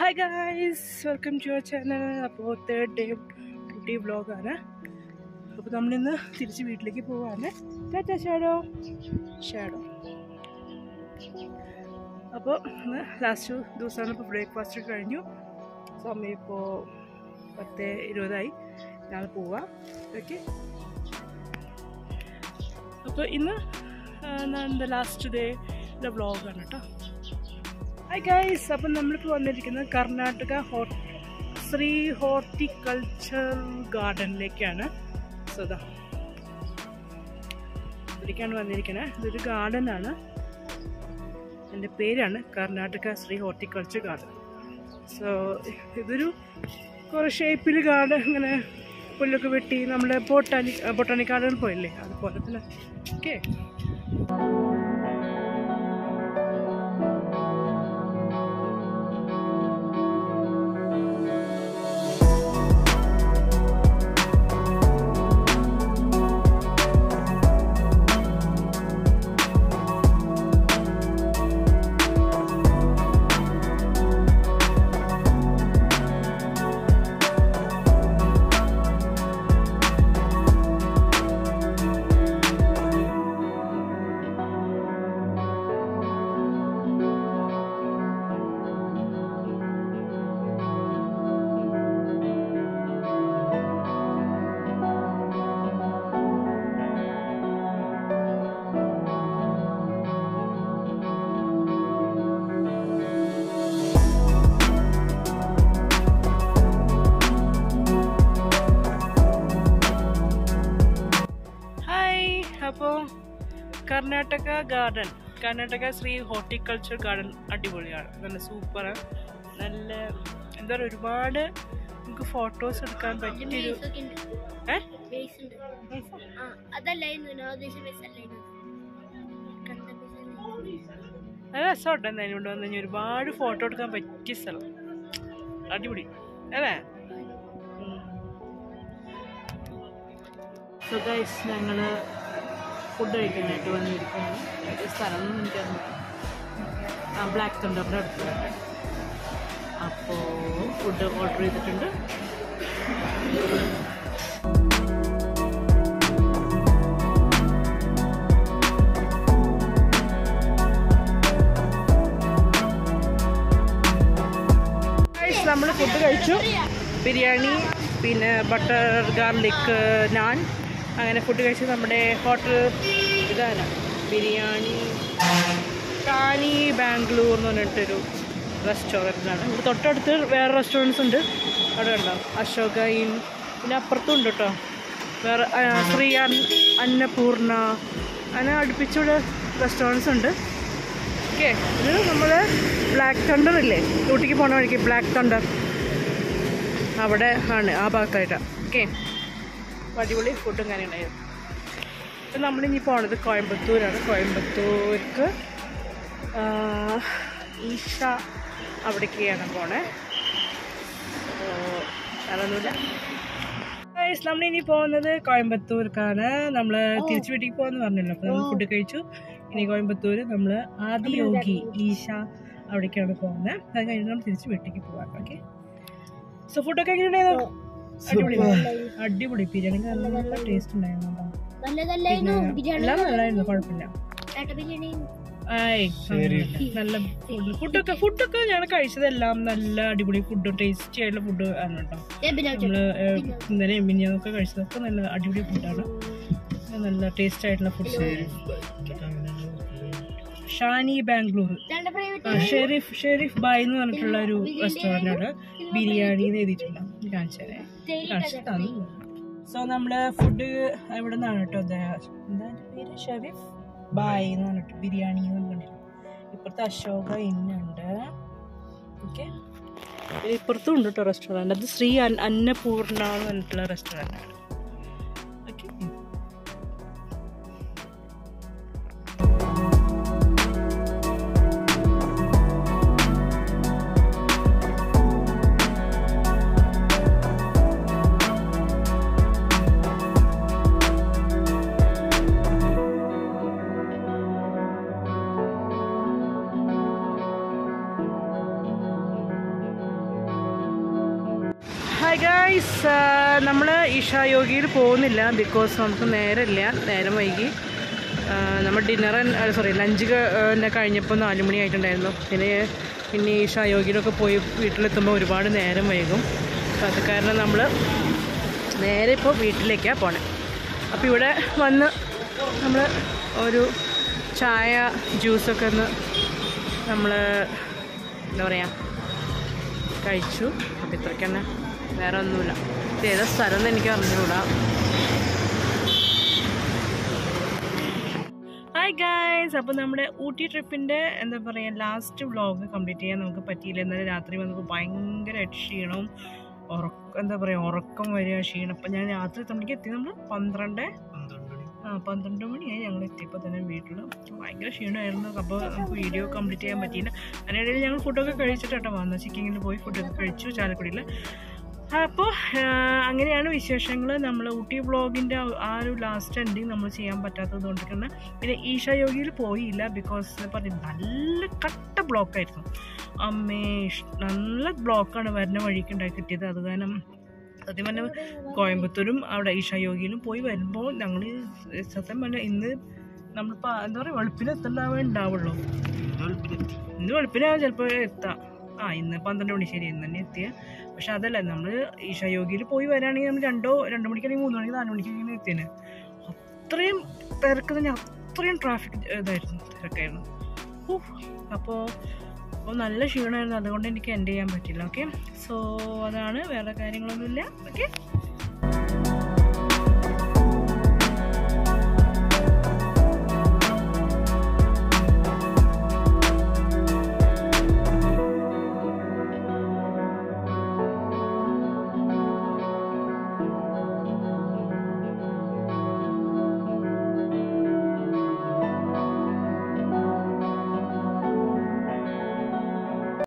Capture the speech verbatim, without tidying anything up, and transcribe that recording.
Hi guys, welcome to our channel. അപ്പോൾ third day duty വ്ളോഗാണ്. അപ്പോൾ നമ്മളിന്ന് തിരിച്ച് വീട്ടിലേക്ക് പോവാണ്. ടാറ്റാ ഷാഡോ ഷാഡോ അപ്പോൾ ഇന്ന് ലാസ്റ്റ് ദിവസമാണ്. ഇപ്പോൾ ബ്രേക്ക്ഫാസ്റ്റ് കഴിഞ്ഞു. സമയം ഇപ്പോൾ പത്ത് ഇരുപതായി. ഞങ്ങൾ പോവാം. ഓക്കെ, അപ്പോൾ ഇന്ന് എന്താ ലാസ്റ്റ് ഡേയുടെ വ്ളോഗാണ് കേട്ടോ. ഹായ് ഗൈസ്, അപ്പം നമ്മളിപ്പോൾ വന്നിരിക്കുന്നത് കർണാടക ഹോ ശ്രീ ഹോർട്ടിക്കൾച്ചർ ഗാർഡനിലേക്കാണ്. സോ ദാ ഇതിലേക്കാണ് വന്നിരിക്കുന്നത്. ഇതൊരു ഗാർഡനാണ്. എൻ്റെ പേരാണ് Karnataka Shri horticulture garden. So ഇതൊരു കുറേ ഷേപ്പിൽ ഗാർഡൻ, ഇങ്ങനെ പുല്ലൊക്കെ വെട്ടി നമ്മുടെ ബൊട്ടാനിക് ബൊട്ടാനിക് ഗാർഡൻ പോയില്ലേ, അതുപോലെ തന്നെ. ഓക്കെ, അപ്പോൾ Karnataka garden, Karnataka Shri horticulture garden അടിപൊളിയാണ്. നല്ല സൂപ്പറാണ്. നല്ല എന്താ പറയുക, ഒരുപാട് നമുക്ക് ഫോട്ടോസ് എടുക്കാൻ പറ്റിയൊരു നല്ല രസമുണ്ട്. എന്തായാലും കൊണ്ട് വന്നു കഴിഞ്ഞാൽ ഒരുപാട് ഫോട്ടോ എടുക്കാൻ പറ്റിയ സ്ഥലം. അടിപൊളി അല്ലേ? സോ ഗൈസ്, ഞങ്ങൾ ഫുഡ് കഴിക്കാനായിട്ട് വന്നിരിക്കുകയാണ്. സ്ഥലം ഒന്നും എനിക്കറിയില്ല. ആ ബ്ലാക്ക് തണ്ടറിൻ്റെ അടുത്ത്. അപ്പോൾ ഫുഡ് ഓർഡർ ചെയ്തിട്ടുണ്ട്. നമ്മൾ ഫുഡ് കഴിച്ചു. ബിരിയാണി, പിന്നെ ബട്ടർ ഗാർലിക് നാൻ, അങ്ങനെ ഫുഡ് കഴിച്ച് നമ്മുടെ ഹോട്ടൽ ഇതാണ് ബിരിയാണി കാനി ബാംഗ്ലൂർ എന്ന് പറഞ്ഞിട്ടൊരു റെസ്റ്റോറൻറ്റാണ്. ഇവിടെ തൊട്ടടുത്ത് വേറെ റെസ്റ്റോറൻറ്റ്സ് ഉണ്ട്. അവിടെ കണ്ടോ, അശോക ഇൻ, പിന്നെ അപ്പുറത്തും ഉണ്ട് കേട്ടോ വേറെ ശ്രീ അന്നപൂർണ, അങ്ങനെ അടുപ്പിച്ചിവിടെ റെസ്റ്റോറൻറ്റ്സ് ഉണ്ട്. ഓക്കെ, ഇത് നമ്മൾ ബ്ലാക്ക് തണ്ടർ ഇല്ലേ, ഊട്ടിക്ക് പോകണ വഴിക്ക് ബ്ലാക്ക് തണ്ടർ അവിടെ ആണ്, ആ ഭാഗത്തായിട്ടാണ്. ഓക്കെ, അടിപൊളി ഫുഡും കാര്യമുണ്ടായിരുന്നു. ഇപ്പം നമ്മളിനി പോണത് കോയമ്പത്തൂരാണ്. കോയമ്പത്തൂർക്ക് ഈഷ അവിടേക്കാണ് പോണേ. അതൊന്നുമില്ല. നമ്മളിനി പോകുന്നത് കോയമ്പത്തൂർക്കാണ്. നമ്മൾ തിരിച്ചു വീട്ടിൽ പോകുമെന്ന് പറഞ്ഞല്ലോ. അപ്പോൾ നമ്മൾ ഫുഡ് കഴിച്ചു. ഇനി കോയമ്പത്തൂർ നമ്മൾ ആദിയോഗി ഈഷ അവിടേക്കാണ് പോകുന്നത്. അത് കഴിഞ്ഞ് നമ്മൾ തിരിച്ച് വീട്ടിലേക്ക് പോകാം. ഓക്കെ, സോ ഫുഡൊക്കെ എങ്ങനെയുണ്ടായിരുന്നു? അടിപൊളി അടിപൊളി ബിരിയാണി നല്ല ടേസ്റ്റ് ഉണ്ടായിരുന്നു. എല്ലാം നല്ലായിരുന്നു, കുഴപ്പമില്ല. നല്ല ഫുഡ് ഫുഡൊക്കെ ഫുഡൊക്കെ ഞങ്ങൾ കഴിച്ചതെല്ലാം നല്ല അടിപൊളി ഫുഡ്, ടേസ്റ്റി ആയിട്ടുള്ള ഫുഡ് ആണ് കേട്ടോ. നമ്മള് ഇന്നലെ മിനിഞ്ഞൊക്കെ കഴിച്ചതൊക്കെ നല്ല അടിപൊളി ഫുഡാണ്. നല്ല ടേസ്റ്റ് ആയിട്ടുള്ള ഫുഡ്. ഷാനി ബാംഗ്ലൂർ, ഷെരീഫ് ഷെരീഫ് ബായ് എന്ന് പറഞ്ഞിട്ടുള്ള ഒരു റെസ്റ്റോറൻ്റാണ്. ബിരിയാണി എഴുതിയിട്ടുണ്ട്, കാണിച്ചതേ കാണിച്ചു. സോ നമ്മള് ഫുഡ് ഇവിടെ നിന്നാണ് കേട്ടോ. എന്താ പേര്? ഷെരീഫ് ബായ് എന്ന് പറഞ്ഞിട്ട് ബിരിയാണി എന്ന് പറഞ്ഞിട്ട്. ഇപ്പുറത്തെ അശോക ഇന്നുണ്ട്. ഓക്കെ, ഇപ്പുറത്തും ഉണ്ട് കേട്ടോ റെസ്റ്റോറൻറ്റ്. അത് ശ്രീ അന്നപൂർണ എന്ന് പറഞ്ഞിട്ടുള്ള റെസ്റ്റോറൻ്റാണ്. ഓക്കെ, ഗൈസ് നമ്മൾ ഇഷാ യോഗിയിൽ പോകുന്നില്ല ബിക്കോസ് നമുക്ക് നേരമില്ല, നേരം വൈകി. നമ്മൾ ഡിന്നർ സോറി ലഞ്ച് കഴിഞ്ഞപ്പോൾ നാല് മണി ആയിട്ടുണ്ടായിരുന്നു. പിന്നെ പിന്നെ ഇഷാ യോഗിയിലൊക്കെ പോയി വീട്ടിലെത്തുമ്പോൾ ഒരുപാട് നേരം വൈകും. അപ്പോൾ അത് കാരണം നമ്മൾ നേരെ ഇപ്പോൾ വീട്ടിലേക്കാണ് പോണേ. അപ്പോൾ ഇവിടെ വന്ന് നമ്മൾ ഒരു ചായ ജ്യൂസൊക്കെ ഒന്ന് നമ്മൾ എന്താ പറയുക കഴിച്ചു. അപ്പോൾ ഇത്രയ്ക്ക് തന്നെ, വേറെ ഒന്നുമില്ല. ഇത് ഏതാ സ്ഥലം എന്ന് എനിക്ക് അറിഞ്ഞുകൂടാ. ഹായ് ഗൈസ്, അപ്പോൾ നമ്മുടെ ഊട്ടി ട്രിപ്പിൻ്റെ എന്താ പറയുക ലാസ്റ്റ് വ്ളോഗ് കംപ്ലീറ്റ് ചെയ്യാൻ നമുക്ക് പറ്റിയില്ല. ഇന്നലെ രാത്രി വന്നപ്പോൾ ഭയങ്കരമായിട്ട് ക്ഷീണവും ഉറക്കം എന്താ പറയുക ഉറക്കം വരിക ക്ഷീണം. അപ്പം ഞാൻ രാത്രി എത്ര മണിക്ക് എത്തി? നമ്മൾ പന്ത്രണ്ട് ആ പന്ത്രണ്ട് മണിയായി ഞങ്ങൾ എത്തിയപ്പോൾ തന്നെ വീട്ടിൽ. ഭയങ്കര ക്ഷീണമായിരുന്നു. അപ്പോൾ നമുക്ക് വീഡിയോ കംപ്ലീറ്റ് ചെയ്യാൻ പറ്റിയില്ല. അതിനിടയിൽ ഞങ്ങൾ ഫുഡൊക്കെ കഴിച്ചിട്ടാണ് വന്നത്. ചിക്കിങ്ങിൽ പോയി ഫുഡൊക്കെ കഴിച്ചു ചാലക്കുടിയിൽ. അപ്പോൾ അങ്ങനെയാണ് വിശേഷങ്ങൾ. നമ്മൾ ഊട്ടി വ്ളോഗിൻ്റെ ആ ഒരു ലാസ്റ്റ് എൻഡിങ് നമ്മൾ ചെയ്യാൻ പറ്റാത്തത് കൊണ്ടിരിക്കുന്നത്. പിന്നെ ഈഷാ യോഗിയിൽ പോയില്ല ബിക്കോസ് പറഞ്ഞു നല്ല കട്ട ബ്ലോക്കായിരുന്നു. അമ്മേ നല്ല ബ്ലോക്കാണ് വരുന്ന വഴിക്ക് ഉണ്ടാക്കി കിട്ടിയത്. അത് കാരണം സത്യം പറഞ്ഞാൽ കോയമ്പത്തൂരും അവിടെ ഈഷാ യോഗിയിലും പോയി വരുമ്പോൾ ഞങ്ങൾ സത്യം പറഞ്ഞാൽ ഇന്ന് നമ്മളിപ്പോൾ എന്താ പറയുക വെളുപ്പിന് എത്തുണ്ടാവേ ഉണ്ടാവുള്ളൂ. ഇന്ന് വെളുപ്പിനാവും ചിലപ്പോൾ എത്താം. ആ ഇന്ന് പന്ത്രണ്ട് മണി ശരി ഇന്ന് തന്നെ എത്തിയ. പക്ഷെ അതല്ല, നമ്മൾ ഈഷാ യോഗിയിൽ പോയി വരാണെങ്കിൽ നമ്മൾ രണ്ടോ രണ്ട് മണിക്കാണെങ്കിൽ മൂന്ന് മണിക്ക് നാല് മണിക്ക് ഇങ്ങനെ എത്തിയേനെ. അത്രയും തിരക്ക് തന്നെ, അത്രയും ട്രാഫിക് ഇതായിരുന്നു, തിരക്കായിരുന്നു. ഓ അപ്പോൾ അപ്പോൾ നല്ല ക്ഷീണമായിരുന്നു. അതുകൊണ്ട് എനിക്ക് എൻഡ് ചെയ്യാൻ പറ്റില്ല. ഓക്കെ, സോ അതാണ്, വേറെ കാര്യങ്ങളൊന്നുമില്ല. ഓക്കെ.